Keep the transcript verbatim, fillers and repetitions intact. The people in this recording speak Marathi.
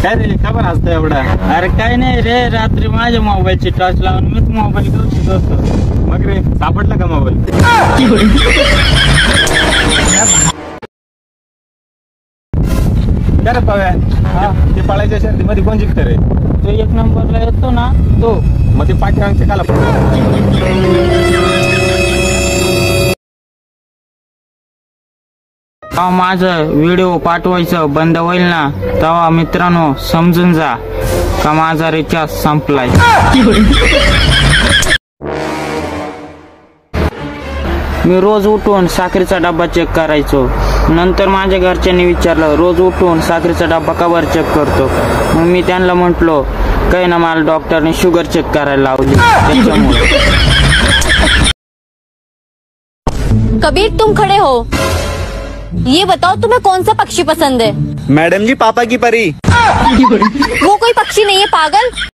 काय रे का बरं हसतोय एवढा? अरे काय नाही रे, रात्री माझ्या मोबाईलची टॉर्च लावून मीच मोबाईल घेऊन शिकत होतो. मग रे सापडला का मोबाईल? काय रे पाव्या, ते पळायच्या शर्तीमध्ये कोण जिंकत रे? तो एक नंबरला येतो ना तो. मग ते पाठीमागचे काला तेव्हा माझं व्हिडिओ पाठवायचं बंद होईल ना, तेव्हा मित्रांनो समजून जा का माझा रिचार्ज संपलाय. मी रोज उठून साखरेचा डब्बा चेक करायचो. नंतर माझ्या घरच्यांनी विचारलं, रोज उठून साखरेचा डब्बा का बरं चेक करतो? मग मी त्यांना म्हटलो, काही ना मला डॉक्टरने शुगर चेक करायला लावली त्याच्यामुळे. कबीर तुम खड़े हो, ये बताओ तुम्हें कौन सा पक्षी पसंद है? मैडम जी पापा की परी. वो कोई पक्षी नहीं है पागल.